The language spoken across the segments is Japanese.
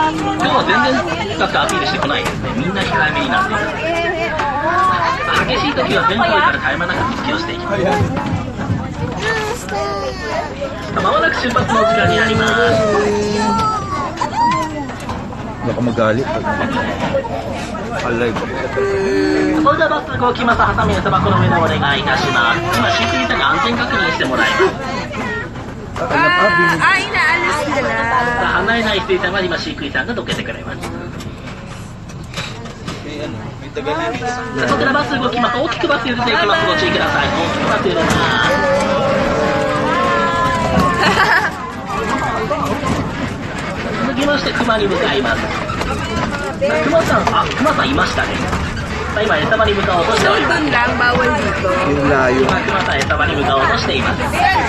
今日は全然深くアピールしてこないですね。みんな控えめになっています。激しい時は前方から絶え間なく突きをしていきます。まもなく出発のお時間になります。 Baka magalit pag alive. それではバス動きます。ハサミやタバコの上でお願いいたします。今飼育員さんに安全確認してもらいます。 inaalis nila. 離れない水産は今飼育員さんがどけてくれます。そちらバス動きます。大きくバス揺れていきます。ご注意ください。大きくバス揺れます。続きまして熊に向かいます。熊さんいましたね。さあ今餌場に向かおうとしております。 Doon lang, bawal dito. 今熊さん餌場に向かおうとしています。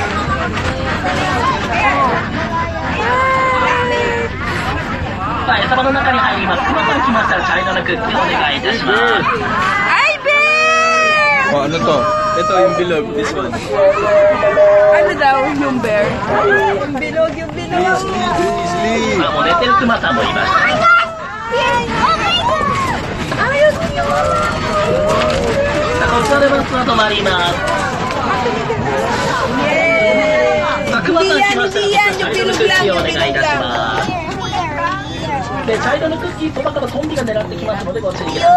さあ餌場の中に入ります。熊さん来ましたら茶色のクッキーお願いいたします。 Ay, bear! Oh, ano to? Ito yung bilog, this one. Ano daw yung bear? Yung bilog. Sleep. もう寝てる熊さんもいました。さあこちらでバスは止まります。さあ熊さん来ましたら茶色のクッキーをお願いいたします。で茶色のクッキーそばからトンビが狙ってきますのでご注意くださ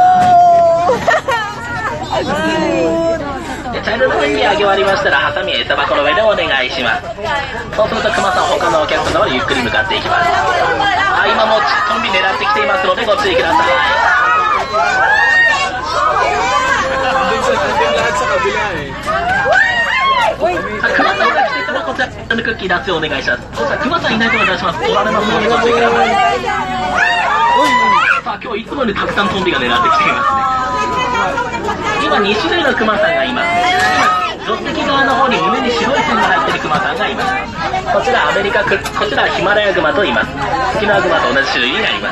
い。で茶色のクッキーあげ終わりましたらハサミや餌箱の上でお願いします。そうすると熊さん他のお客様にゆっくり向かっていきます。今もうトンビ狙ってきていますのでご注意ください。熊さんが来ていたらこちらのクッキー脱用お願いします。そしたら熊さんいないとお願いします。取られますのでご注意ください。さあ今日いつもよりたくさんトンビが狙ってきていますね。今2種類のクマさんがいますね。今助手席側の方に胸に白い線が入っているクマさんがいます。こちらアメリカこちらヒマラヤグマと言います。沖縄グマと同じ種類になります。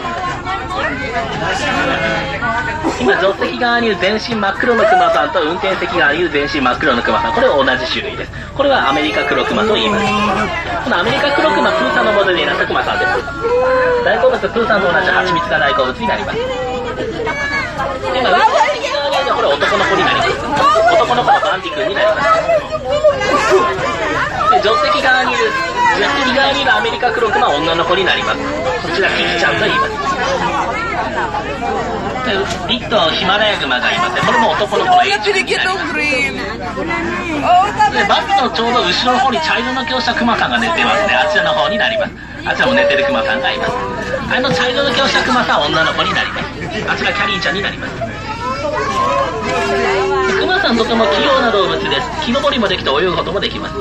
今助手席側にいる全身真っ黒のクマさんと運転席側にいる全身真っ黒のクマさん、これは同じ種類です。これはアメリカ黒クマと言います。このアメリカ黒クマ、プーさんのモデルになったクマさんです。大好物プーさんと同じ蜂蜜が大好物になります。今運転席側にいるこれ男の子になります。男の子のバンディ君になります。で助手席側にいるアメリカ黒クマは女の子になります。こちらキキちゃんと言います。リットヒマラヤグマがいますね。これも男の子の H になります。でバスのちょうど後ろの方に茶色の毛をしたクマさんが寝てますね。あちらの方になります。あちらも寝てるクマさんがいます。茶色の毛をしたクマさんは女の子になります。あちらキャリーちゃんになります。クマさんとても器用な動物です。木登りもできて泳ぐこともできます。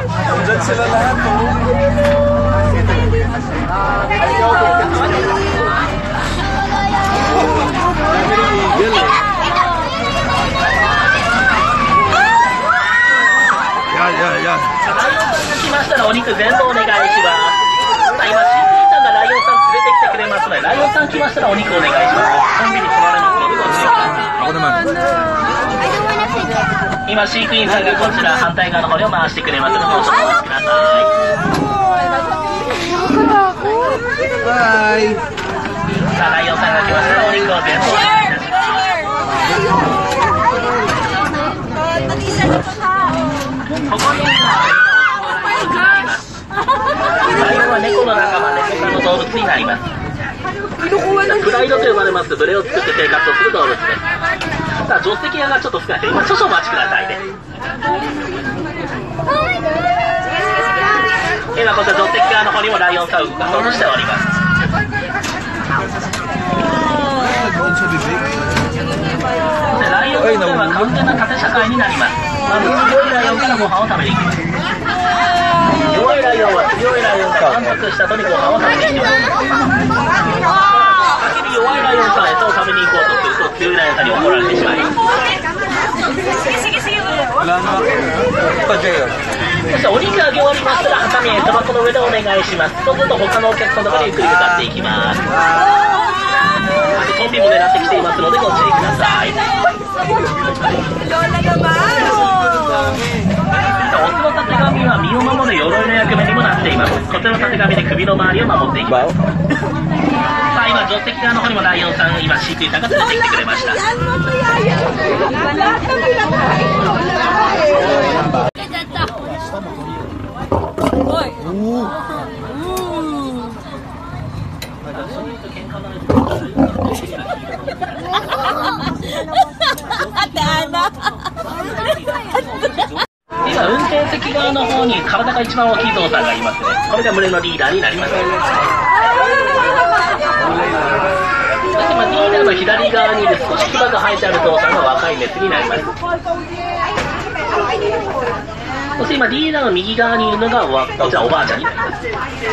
来ましたらお肉全部お願いします。今飼育員さんがライオンさん連れてきてくれますので、ライオンさん来ましたらお肉お願いします。コンビニ取られますのでご注意ください。今飼育員さんがこちら反対側の方に回してくれますのでお待ちください。さあライオンさんが来ましたらお肉を全部お願いいたします。ここにライオンは猫の仲間で他の動物になります。プライドと呼ばれます群れを作って生活をする動物です。さあ助手席側がちょっと少ないので今少々お待ちくださいね。今こちら助手席側の方にもライオンさんを動かそうとしております。ライオンとしては完全な縦社会になります。まず強いライオンからご飯を食べに行きます。弱いライオンは強いライオンが満足した後にご飯を食べに行きます。先に弱いライオンから餌を食べに行こうとすると強いライオンさんに怒られてしまいます。そしてお肉あげ終わりましたらハサミやタバコの上でお願いします。そうすると他のお客さんのところにゆっくり向かっていきます。トンビも狙ってきていますのでご注意ください。オスのたてがみは身を守る鎧の役目にもなっています。こちらのたてがみで首の周りを守っていきます。 助手席側の方にもライオンさん、今飼育員さんが連れてきてくれました。 Yan mo to yan. Lahat ng pinakain ko. Hoy. Ate Ana. 今運転席側の方に体が一番大きいゾウさんがいますね。これが群れのリーダーになります。そしてリーダーの左側にいる少し牙が生えてあるゾウさんが若いメスになります。そして今リーダーの右側にいるのがこちらおばあちゃんになります。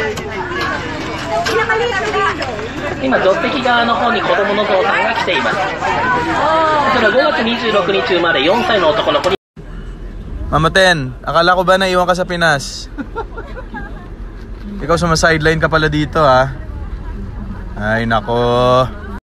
今助手席側の方に子供のゾウさんが来ています。それは5月26日生まれ4歳の男の子に。 Mama Ten, akala ko ba naiwan ka sa Pinas? Ikaw sumasideline ka pala dito ha. Ay nako.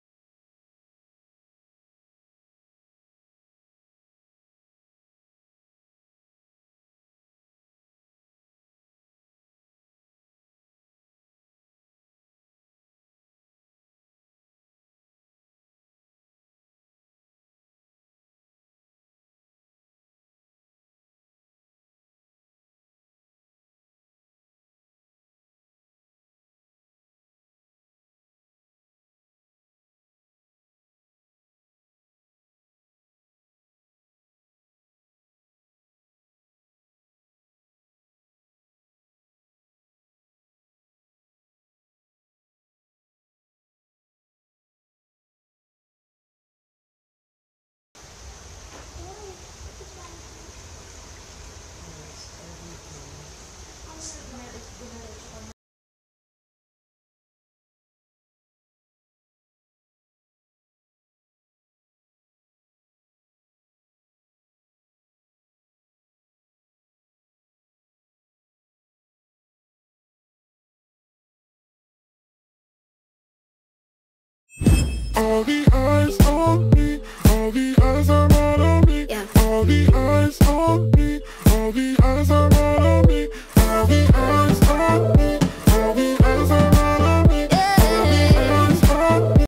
All the eyes on me, all the eyes are not on me. Yeah. All the eyes on me, all the eyes are